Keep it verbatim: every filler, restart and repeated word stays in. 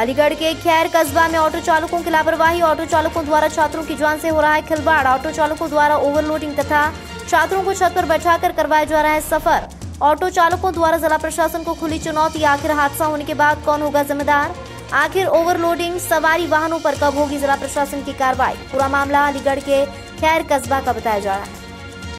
अलीगढ़ के खैर कस्बा में ऑटो चालकों की लापरवाही, ऑटो चालकों द्वारा छात्रों की जान से हो रहा है खिलवाड़। ऑटो चालकों द्वारा ओवरलोडिंग तथा छात्रों को छत पर बैठाकर करवाया जा रहा है सफर। ऑटो चालकों द्वारा जिला प्रशासन को खुली चुनौती, आखिर हादसा होने के बाद कौन होगा जिम्मेदार? आखिर ओवरलोडिंग सवारी वाहनों पर कब होगी जिला प्रशासन की कार्रवाई? पूरा मामला अलीगढ़ के खैर कस्बा का बताया जा रहा है।